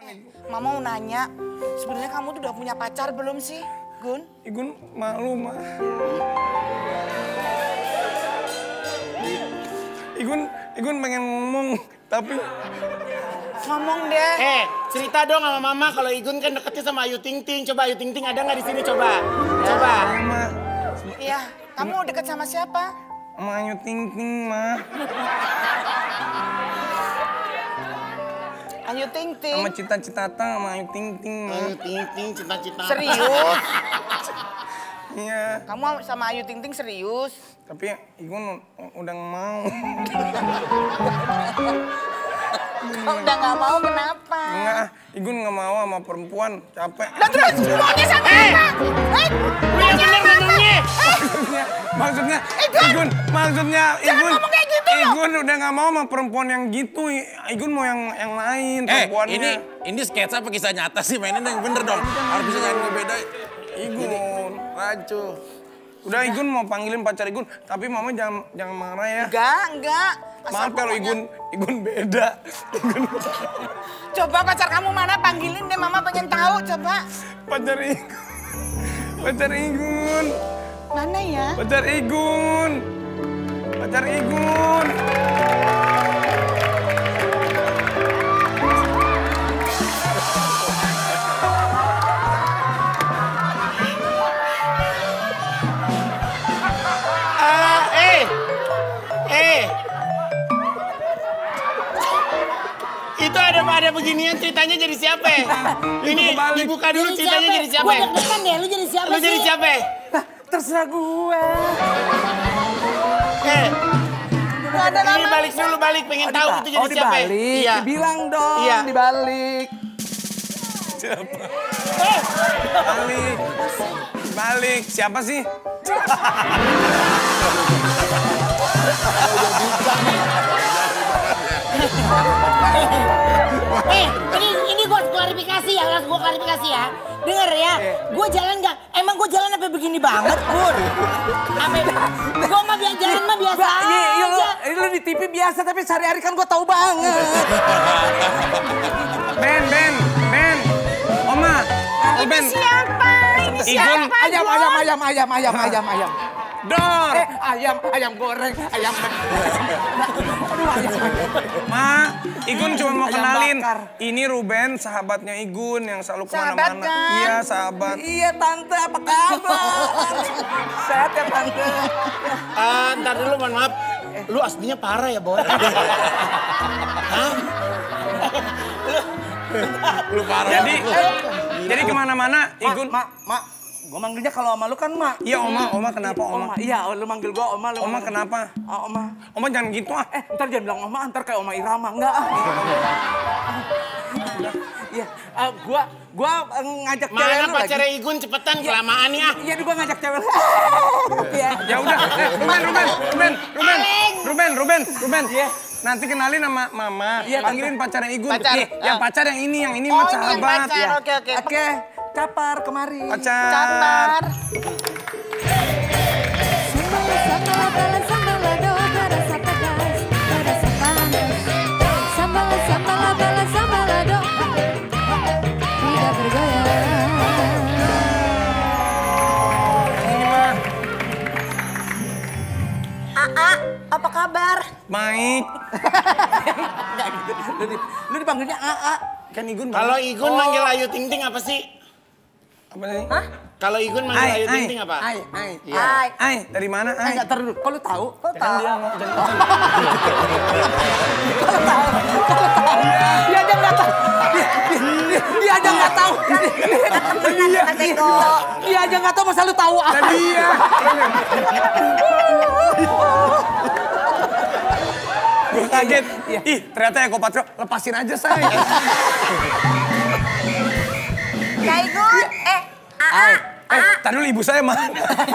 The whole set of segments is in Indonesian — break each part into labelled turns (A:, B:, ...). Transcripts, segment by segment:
A: Mama mau nanya, sebenarnya kamu tuh udah punya pacar belum sih, Gun?
B: Igun malu, Ma. Igun pengen ngomong, tapi...
A: Ngomong deh.
C: Cerita dong sama Mama kalau Igun kan deketnya sama Ayu Ting Ting. Coba Ayu Ting Ting ada nggak di sini? Coba. Coba.
B: Ma.
A: Iya, kamu deket sama siapa?
B: Sama Ayu Ting Ting, Ma.
A: Ayu Ting Ting.
B: Sama Cita-Citata, sama Ayu Ting Ting, Ma.
C: Ayu Ting Ting, Cita-Cita.
A: Serius?
B: Iya.
A: Kamu sama Ayu Ting Ting serius?
B: Tapi Igun udah nggak mau.
A: Kok udah nggak mau kenapa?
B: Enggak, Igun nggak mau sama perempuan, capek.
A: Dan terus maunya sama apa?
C: Yang bener ngomongnya.
B: Maksudnya,
A: ngomong kayak gitu loh.
B: Igun udah nggak mau sama perempuan yang gitu. Igun mau yang lain perempuannya.
D: Ini sketsa apa kisah nyata sih? Mainin yang bener dong. Harus bisa nyari beda.
B: Igun, rancu. Udah Igun mau panggilin pacar Igun, tapi Mama jangan marah ya.
A: Enggak.
B: Maaf kalau Igun beda.
A: Coba pacar kamu mana, panggilin deh, Mama pengen tahu, coba.
B: Pacar Igun.
A: Mana ya?
B: Pacar Igun.
C: Itu ada beginian ceritanya jadi siapa? Ini dibuka dulu ceritanya jadi siapa?
E: Gue deg-degan deh, lu jadi siapa
C: Lu
E: sih?
C: jadi siapa?
E: Terserah gue.
A: Nggak ada
C: Ini
A: nama.
C: balik pengen tahu itu jadi siapa?
E: Dibalik,
C: Iya.
E: bilang dong,
C: Iya.
E: dibalik.
B: Balik. Siapa sih?
E: Ini gue klarifikasi ya, langsung gue klarifikasi ya. Dengar ya, gue jalan nggak? Emang gue jalan sampai begini banget, Pur? Gue mah jalan mah biasa aja.
F: Lu di TV biasa, tapi sehari-hari kan gue tahu banget.
B: Ben. Oma.
A: Ini siapa?
B: Igun.
F: Ayam.
B: Dor.
F: Ayam goreng, ayam.
B: Ma, Igun cuma mau
F: Ayam
B: kenalin.
F: bakar.
B: Ini Ruben, sahabatnya Igun yang selalu
A: Sahabat
B: kemana-mana.
A: kan?
B: Iya, sahabat.
F: Iya tante, apa kabar? Sehat ya tante.
C: Ntar dulu, mohon maaf. Lu aslinya parah ya, Boy? Hah?
D: Lu parah.
B: Jadi kemana-mana Igun.
F: Mak, gue manggilnya kalau sama lu kan mak.
B: Iya, Oma kenapa Oma?
F: Iya, lu manggil gue Oma.
B: Oma kenapa?
F: Oma.
B: Oma jangan gitu ah.
F: Ntar jangan bilang Oma, ntar kayak Oma Irama. Enggak Iya, gua ngajak cewek
C: Mana
F: lu lagi.
C: pacarnya Igun cepetan, kelamaan nih ah.
F: Iya, gua ngajak cewek lu. Iya.
B: Ya udah, Ruben.
F: Iya.
B: Nanti kenalin sama Mama.
F: Iya,
B: Panggilin pacarnya Igun.
A: Pacar.
B: Nih, yang pacar yang ini mah
A: Oh, ini yang
B: sahabat.
A: pacar, oke.
F: Oke, capar kemari.
B: Pacar.
A: Catar. Apa kabar?
B: Baik.
F: Enggak gitu. Lu dipanggilnya AA.
B: Kan Igun.
C: Kalau Igun manggil Ayu Ting Ting apa sih?
B: apa sih?
C: Kalau Igun manggil Ayu Ting Ting apa?
F: Ai.
C: Iya.
B: Ai, dari mana Ai?
F: Enggak terlalu. Kok lu tahu?
A: Kok tahu?
F: Dia aja nggak tahu. Dia aja nggak tahu. Dia aja nggak tahu masa lu tahu.
B: Iya. Gue kaget. Ih, ternyata Eko Patrio. Lepasin aja, say.
A: Kak Igun,
B: Tadi dulu ibu saya mana?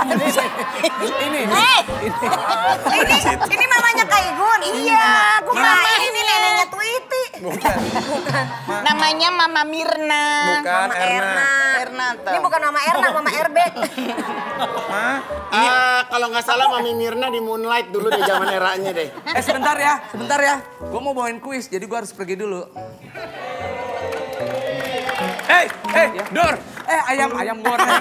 A: ini mamanya Kak Igun. Iya, aku ini neneknya Tweety.
B: Bukan.
A: Namanya Mama Mirna.
B: Bukan,
A: Mama
B: Erna.
A: Erna tuh.
E: Ini bukan Mama Erna, Mama RB.
B: Ma,
C: Kalau nggak salah Mami Mirna di Moonlight dulu deh zaman eranya deh.
F: Sebentar ya. Gue mau bawain kuis, jadi gue harus pergi dulu.
B: Dor.
F: Ayam goreng.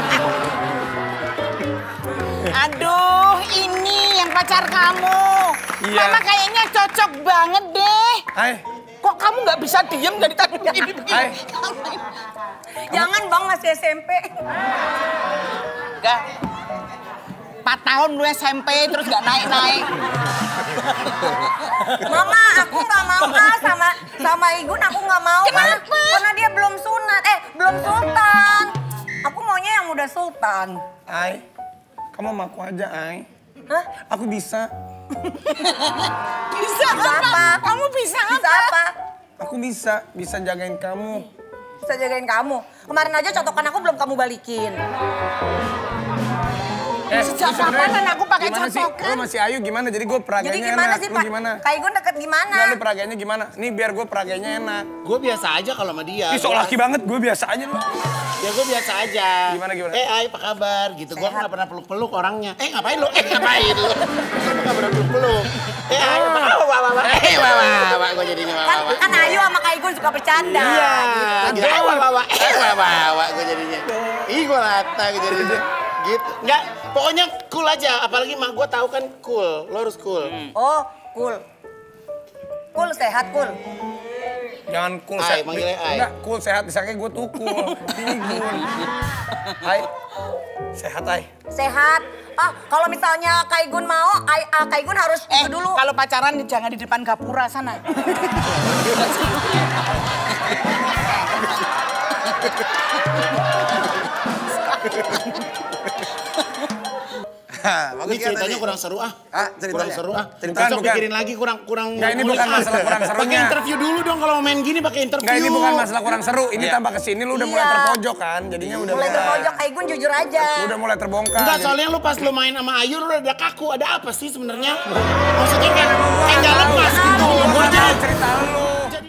A: Aduh, ini yang pacar kamu.
B: Iya.
A: Mama kayaknya cocok banget deh.
B: Hai.
A: Kok kamu nggak bisa diem dari tadi begini?
B: Hai.
F: Jangan bang, masih SMP.
A: Enggak. 4 tahun lu SMP terus nggak naik-naik.
F: Mama, aku nggak mau sama Igun, aku nggak mau.
A: Kenapa?
F: Karena dia belum sunat, belum sultan. Aku maunya yang udah sultan.
B: Ai. Kamu sama aku aja, Ai.
F: Hah?
B: Aku bisa.
A: Bisa apa? Kamu bisa
F: Bisa
A: apa?
F: apa?
B: Aku bisa jagain kamu.
F: Bisa jagain kamu. Kemarin aja cotokan aku belum kamu balikin.
A: Sejak kapan aku pakai
B: Gimana sih?
A: cotokan?
B: Lu masih Ayu gimana? Jadi gue peraganya
F: Jadi gimana
B: enak.
F: sih
B: Lu
F: Pak?
B: gimana?
F: Kak Igun deket gimana?
B: Nggak, lu peraganya gimana? Nih biar gue peraganya enak.
C: Gue biasa aja kalau sama dia.
B: Ih, sok laki banget, gue biasa aja lu.
C: Ya gue biasa aja.
B: Gimana?
C: Ay, apa kabar? Gitu. Gue nggak pernah peluk-peluk orangnya. Ngapain lu? Ngapain lu? Gue nggak pernah peluk-peluk. Ay, apa kabar? Wawa. Gue jadinya wawa.
F: Kan Ayu sama Kak Igun suka bercanda.
C: Iya. Gitu. Wawa. Gue jadinya. Ih, gue lata gue jadinya. Gitu. Enggak, pokoknya cool aja. Apalagi mak gue tahu kan cool. Lo harus cool.
F: Oh, cool. Cool, sehat, cool.
B: Jangan cool
C: Ai,
B: sehat.
C: manggilnya Ai.
B: Enggak, cool sehat. Disangka gue tuh cool. Igun. Hai. Sehat, Ai.
F: Sehat. Kalau misalnya Kak Igun mau, Kak Igun harus itu dulu.
A: Kalau pacaran jangan di depan gapura sana.
C: Ini ceritanya kurang seru
D: ceritanya.
C: Kurang seru
B: Bukan,
C: Besok
B: bukan.
C: pikirin lagi kurang.
B: Nggak, ini bukan masalah kurang serunya.
C: Pakai interview dulu dong kalau main gini pakai interview.
B: Enggak, ini bukan masalah kurang seru. Ini tambah kesini lu udah mulai
F: Iya.
B: terpojok kan. Jadinya udah
F: Mulai terpojok, Kak Igun jujur aja.
B: Lu udah mulai terbongkar.
C: Enggak,
B: Jadi-
C: soalnya lu pas lu main sama Ayu lu ada kaku. Ada apa sih sebenarnya? Maksudnya kayak nggak lepas gitu.
B: Gua
C: Gua aja
B: cerita lu.